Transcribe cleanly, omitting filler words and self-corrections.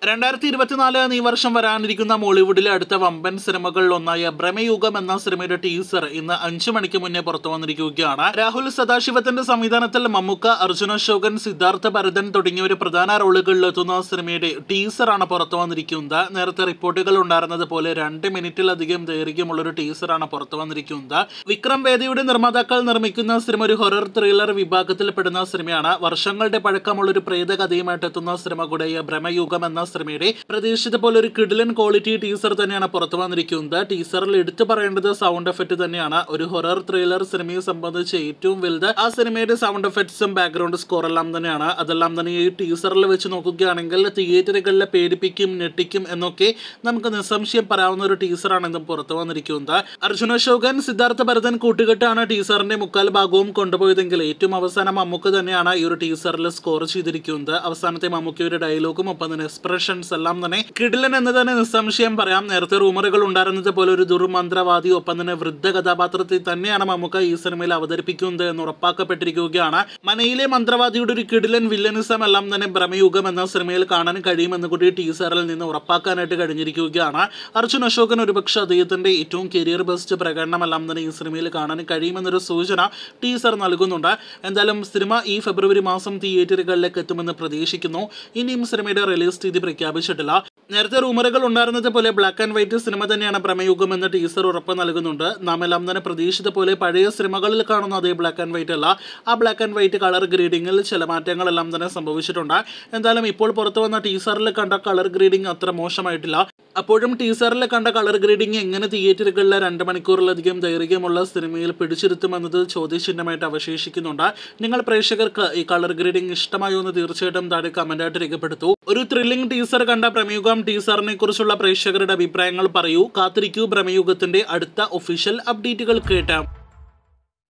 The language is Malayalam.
2024 ഈ വർഷം വരാനിരിക്കുന്ന മോളിവുഡിലെ അടുത്ത വമ്പൻ സിനിമകളിൽ ഒന്നായ ഭ്രമയുഗം എന്ന സിനിമയുടെ ടീസർ ഇന്ന് 5 മണിക്ക് മുന്നേ പുറത്തു വന്നിരിക്കുകയാണ്. രാഹുൽ സദാശിവത്തിന്റെ സംവിധാനത്തിൽ മമ്മൂക്ക, അർജുൻ അശോകൻ, സിദ്ധാർത്ഥ ഭരതൻ തുടങ്ങിയവർ പ്രധാന റോളുകളിലെത്തുന്ന സിനിമയുടെ ടീസറാണ് പുറത്തു വന്നിരിക്കുന്നത്. നേരത്തെ റിപ്പോർട്ടുകൾ ഉണ്ടായിരുന്നത് പോലെ 2 മിനിറ്റിലധികം ദൈർഘ്യമുള്ളൊരു ടീസറാണ് പുറത്തു വന്നിരിക്കുന്നത്. വിക്രം വേദിയുടെ നിർമ്മാതാക്കൾ നിർമ്മിക്കുന്ന സിനിമ ഒരു ഹൊറർ ത്രില്ലർ വിഭാഗത്തിൽ പെടുന്ന സിനിമയാണ്. വർഷങ്ങളുടെ പഴക്കമുള്ള ഒരു പ്രേതകഥയുമായിട്ട് എത്തുന്ന സിനിമ കൂടിയ ഭ്രമയുഗം എന്ന സിനിമയുടെ പ്രതീക്ഷിച്ച പോലെ ഒരു കിഡിലൻ ക്വാളിറ്റി ടീസർ തന്നെയാണ് പുറത്തു വന്നിരിക്കുന്നത്. ടീസറിൽ എടുത്തു പറയേണ്ടത് സൗണ്ട് എഫക്ട് തന്നെയാണ്. ഒരു ഹൊറർ ത്രില്ലർ സിനിമയെ സംബന്ധിച്ച് ഏറ്റവും വലുത് ആ സിനിമയുടെ സൗണ്ട് എഫക്ട്സും ബാക്ക്ഗ്രൗണ്ട് സ്കോർ എല്ലാം തന്നെയാണ്. അതെല്ലാം തന്നെ ഈ ടീസറിൽ വെച്ച് നോക്കുകയാണെങ്കിൽ തിയേറ്ററുകളിലെ പേടിപ്പിക്കും, ഞെട്ടിക്കും എന്നൊക്കെ നമുക്ക് നിസ്സംശയം പറയാവുന്ന ഒരു ടീസറാണ് ഇന്നും പുറത്തു വന്നിരിക്കുന്നത്. അർജുൻ അശോകൻ, സിദ്ധാർത്ഥ ഭരതൻ കൂട്ടുകെട്ടാണ് ടീസറിന്റെ മുക്കാൽ ഭാഗവും കൊണ്ടുപോയതെങ്കിൽ ഏറ്റവും അവസാനം മമ്മൂക്ക തന്നെയാണ് ഈ ഒരു ടീസറിൽ സ്കോർ ചെയ്തിരിക്കുന്നത്. അവസാനത്തെ മമ്മൂക്കയുടെ ഡയലോഗും ഒപ്പം തന്നെ എക്സ്പ്രഷൻസ് എല്ലാം തന്നെ കിടിലൻ എന്ന് തന്നെ നിസ്സംശയം പറയാം. നേരത്തെ റൂമറുകൾ ഉണ്ടായിരുന്നത് പോലെ ഒരു ദുർമന്ത്രവാദി ഒപ്പം തന്നെ വൃദ്ധ കഥാപാത്രത്തെ തന്നെയാണ് മമ്മൂക്ക ഈ സിനിമയിൽ അവതരിപ്പിക്കുന്നത് എന്ന് ഉറപ്പാക്കപ്പെട്ടിരിക്കുകയാണ്. മനയിലെ മന്ത്രവാദിയുടെ ഒരു കിടിലൻ വില്ലനിസം എല്ലാം തന്നെ ഭ്രമയുഗം എന്ന സിനിമയിൽ കാണാൻ കഴിയുമെന്ന് കൂടി ടീസറിൽ നിന്ന് ഉറപ്പാക്കാനായിട്ട് കഴിഞ്ഞിരിക്കുകയാണ്. അർജുൻ അശോകൻ ഒരുപക്ഷെ അദ്ദേഹത്തിന്റെ ഏറ്റവും കരിയർ ബെസ്റ്റ് പ്രകടനമെല്ലാം തന്നെ ഈ സിനിമയിൽ കാണാൻ കഴിയുമെന്നൊരു സൂചന ടീസർ നൽകുന്നുണ്ട്. എന്തായാലും സിനിമ ഈ ഫെബ്രുവരി മാസം തിയേറ്ററുകളിലേക്ക് എത്തുമെന്ന് പ്രതീക്ഷിക്കുന്നു. ഇനിയും സിനിമയുടെ റിലീസ് തീയതി പ്രഖ്യാപിച്ചിട്ടില്ല. നേരത്തെ റൂമറുകൾ ഉണ്ടായിരുന്നത് പോലെ ബ്ലാക്ക് ആൻഡ് വൈറ്റ് സിനിമ തന്നെയാണ് ഭ്രമയുഗം എന്ന ടീസർ ഉറപ്പ് നൽകുന്നുണ്ട്. നാം എല്ലാം തന്നെ പ്രതീക്ഷിച്ച പോലെ പഴയ സിനിമകളിൽ കാണുന്ന അതേ ബ്ലാക്ക് ആൻഡ് വൈറ്റ് അല്ല. ആ ബ്ലാക്ക് ആൻഡ് വൈറ്റ് കളർ ഗ്രേഡിങ്ങിൽ ചില മാറ്റങ്ങളെല്ലാം തന്നെ സംഭവിച്ചിട്ടുണ്ട്. എന്തായാലും ഇപ്പോൾ പുറത്തു വന്ന ടീസറിൽ കണ്ട കളർ ഗ്രേഡിംഗ് അത്ര മോശമായിട്ടില്ല. അപ്പോഴും ടീസറിൽ കണ്ട കളർ ഗ്രേഡിംഗ് എങ്ങനെ തിയേറ്ററുകളിലെ 2 മണിക്കൂറിലധികം ദൈർഘ്യമുള്ള സിനിമയിൽ പിടിച്ചിരുത്തുമെന്നത് ചോദ്യചിഹ്നമായിട്ട് അവശേഷിക്കുന്നുണ്ട്. നിങ്ങൾ പ്രേക്ഷകർക്ക് ഈ കളർ ഗ്രേഡിംഗ് ഇഷ്ടമായോ എന്ന് തീർച്ചയായിട്ടും താഴെ കമന്റായിട്ട് രേഖപ്പെടുത്തൂ. ഒരു ത്രില്ലിംഗ് ടീസർ കണ്ട ഭ്രമയുഗം ടീസറിനെ കുറിച്ചുള്ള പ്രേക്ഷകരുടെ അഭിപ്രായങ്ങൾ പറയൂ. കാത്തിരിക്കൂ ഭ്രമയുഗത്തിന്റെ അടുത്ത ഒഫീഷ്യൽ അപ്ഡേറ്റുകൾ കേട്ടാം.